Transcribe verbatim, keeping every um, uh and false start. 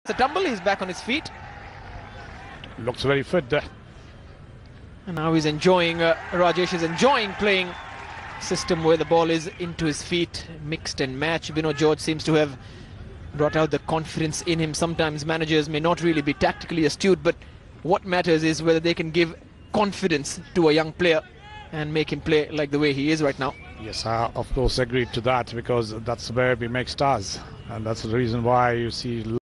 The tumble, he's back on his feet. Looks very fit there. And now he's enjoying, uh, Rajesh is enjoying playing system where the ball is into his feet, mixed and match. Vinod George seems to have brought out the confidence in him. Sometimes managers may not really be tactically astute, but what matters is whether they can give confidence to a young player and make him play like the way he is right now. Yes, I of course agreed to that, because that's where we make stars, and that's the reason why you see